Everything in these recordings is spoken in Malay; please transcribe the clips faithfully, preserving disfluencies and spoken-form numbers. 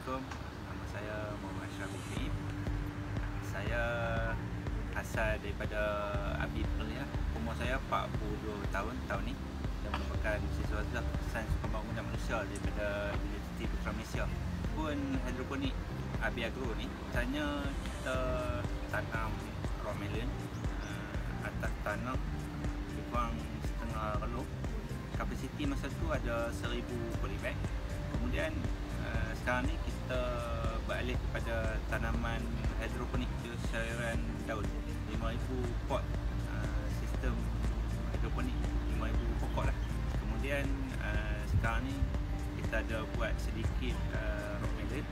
Assalamualaikum. Nama saya Muhammad Syarif Ibrahim. Saya asal daripada Abi Perliah. Umur saya empat puluh dua tahun tahun ni dan merupakan siswa Sains Pembangunan Manusia daripada Universiti Putra Malaysia. Pun hidroponik Abi Agro ni tanya kita tanam raw melon uh, atas tanah lebih kurang setengah relung. Kapasiti masa tu ada seribu polybag. Kemudian uh, sekarang ni kita beralih kepada tanaman hidroponik sayuran daun, lima ribu pot, uh, sistem hidroponik lima ribu pokok lah. Kemudian uh, sekarang ni kita ada buat sedikit uh, raw melon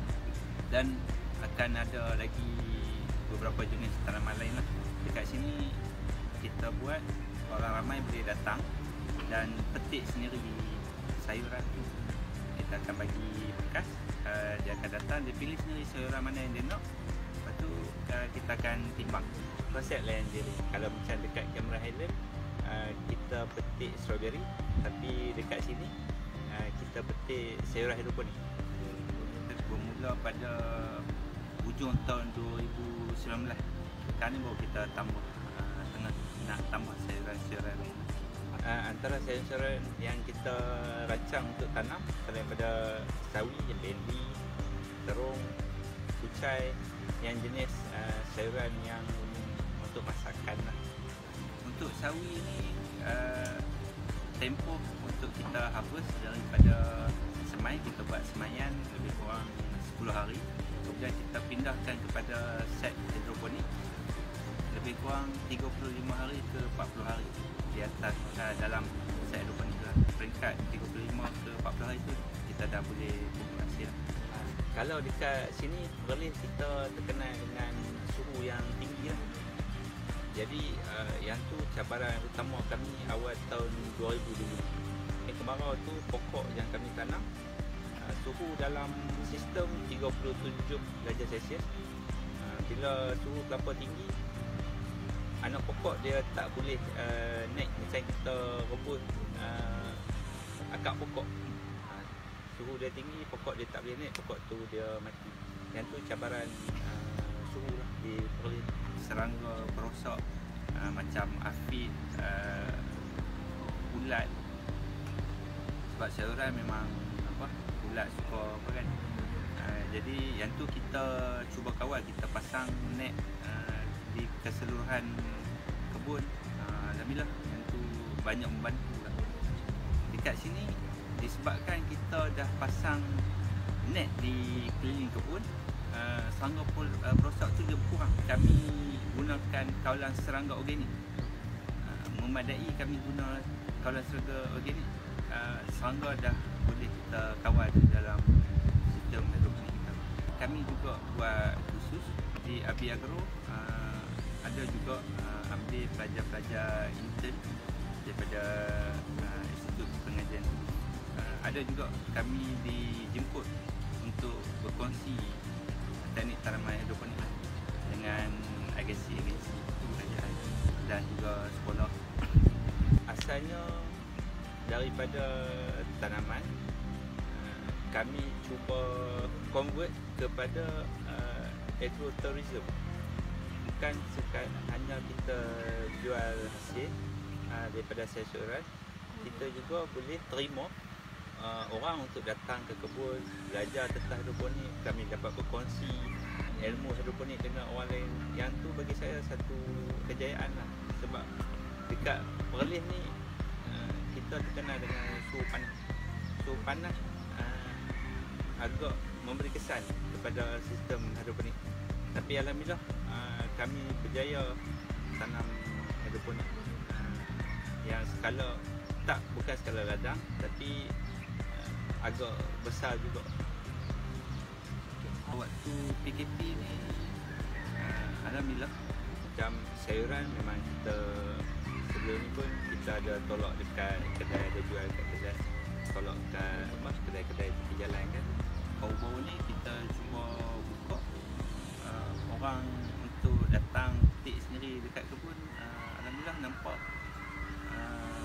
dan akan ada lagi beberapa jenis tanaman lain lah. Dekat sini kita buat orang ramai boleh datang dan petik sendiri sayuran tu. Kita akan bagi bekas, uh, dia akan datang, dia pilih sendiri sayuran mana yang dia nak. Lepas tu uh, kita akan timbang. Konsep lain je. Kalau macam dekat Cameron Highland uh, kita petik strawberry, tapi dekat sini uh, kita petik sayuran hidroponik. Bermula pada hujung tahun dua ribu sembilan belas. Sekarang ni baru kita tambah uh, tengah nak tambah sayuran-sayuran lain. Uh, antara sayuran yang kita rancang untuk tanam daripada sawi, bendi, terung, kucai, yang jenis uh, sayuran yang untuk masakan lah. Untuk sawi ni uh, tempoh untuk kita harvest daripada semai, kita buat semaian lebih kurang sepuluh hari. Kemudian kita pindahkan kepada set hidroponik lebih kurang tiga puluh lima hari ke empat puluh hari di atas uh, dalam set hidroponik lah. Peringkat tiga puluh lima ke empat puluh hari tu kita dah boleh pupuk hasil. Uh, kalau dekat sini Perlis kita terkenal dengan suhu yang tinggi lah. Jadi uh, yang tu cabaran utama kami awal tahun dua ribu dulu. Eh, kemarau tu pokok yang kami tanam uh, suhu dalam sistem tiga puluh tujuh darjah Celsius. Uh, bila suhu terlampau tinggi, anak pokok dia tak boleh uh, naik. Macam kita rebut uh, akar pokok, uh, suhu dia tinggi, pokok dia tak boleh naik, pokok tu dia mati. Yang tu cabaran uh, suhu lah di Perlis. Serangga perosak uh, macam afid, uh, ulat. Sebab sayuran memang apa, ulat suka apa kan. Uh, jadi yang tu kita cuba kawal, kita pasang net uh, di keseluruhan kebun. uh, Alhamdulillah yang tu banyak membantu lah. Dekat sini disebabkan kita dah pasang net di keliling kebun, uh, serangga uh, perosak tu dia berkurang. Kami gunakan kawalan serangga organik, uh, memadai kami guna kawalan serangga organik. uh, Serangga dah boleh kita kawal dalam sistem hidroponik kita. Kami juga buat khusus di Abi Agro. uh, Ada juga uh, ambil pelajar-pelajar intern daripada uh, Institut Pengajian. Uh, ada juga kami dijemput untuk berkongsi teknik tanaman hidroponik dengan agensi-agensi kerajaan dan juga sekolah. Asalnya daripada tanaman, uh, kami cuba convert kepada uh, agrotourism. Bukan sekadar hanya kita jual hasil uh, daripada sayuran, kita juga boleh terima uh, orang untuk datang ke kebun, belajar tentang hidroponik. Kami dapat berkongsi ilmu hidroponik dengan orang lain. Yang tu bagi saya satu kejayaan lah. Sebab dekat Perlis ni uh, kita terkenal dengan suhu panas. Suhu panas uh, agak memberi kesan kepada sistem hidroponik. Tapi alhamdulillah uh, kami berjaya tanam hidroponik uh, yang skala tak bukan skala ladang, tapi uh, agak besar juga. Waktu P K P ni uh, alhamdulillah macam sayuran memang kita sebelum ni pun kita ada tolak dekat kedai, ada jual kat kedai, tolak kat apa kedai-kedai tepi jalan kan. Baru-baru ni kita cuba buka uh, orang untuk datang petik sendiri dekat kebun. uh, Alhamdulillah nampak uh,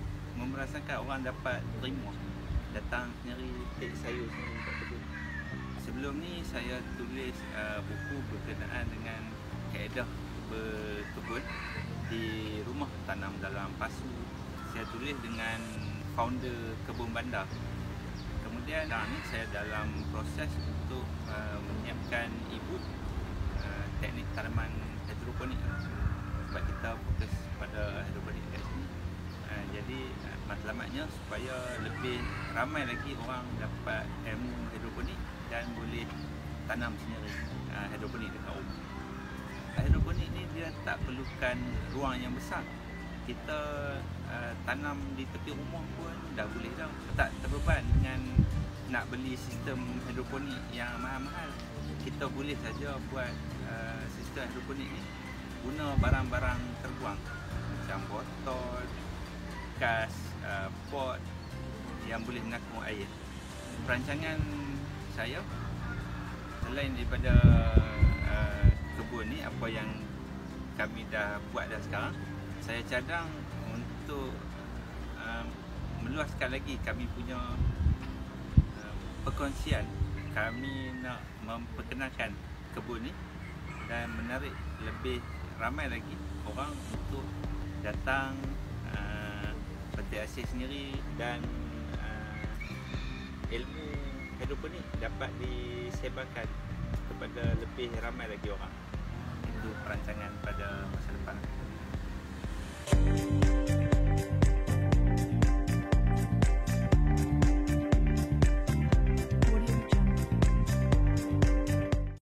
memerasakan orang dapat terima datang sendiri petik sayur sendiri dekat kebun. sebelum ni saya tulis uh, buku berkenaan dengan kaedah berkebun di rumah tanam dalam pasu. Saya tulis dengan founder Kebun Bandar. Kemudian sekarang ni saya dalam proses untuk uh, menyiapkan e-book uh, teknik tanaman hidroponik, sebab kita fokus pada hidroponik kat sini. Uh, jadi uh, matlamatnya supaya lebih ramai lagi orang dapat ilmu hidroponik dan boleh tanam sendiri uh, hidroponik dekat rumah. Hidroponik ni dia tak perlukan ruang yang besar. Kita uh, tanam di tepi rumah pun dah boleh dah. Tak terbeban dengan nak beli sistem hidroponik yang mahal-mahal. Kita boleh saja buat uh, sistem hidroponik ni guna barang-barang terbuang macam botol, kas, uh, pot yang boleh mengapung air. Perancangan saya selain daripada uh, kebun ni, apa yang kami dah buat dah sekarang, saya cadang untuk uh, meluaskan lagi kami punya uh, perkongsian. Kami nak memperkenalkan kebun ni dan menarik lebih ramai lagi orang untuk datang uh, petik hasil sendiri, dan uh, ilmu hidroponik dapat disebarkan kepada lebih ramai lagi orang. Itu perancangan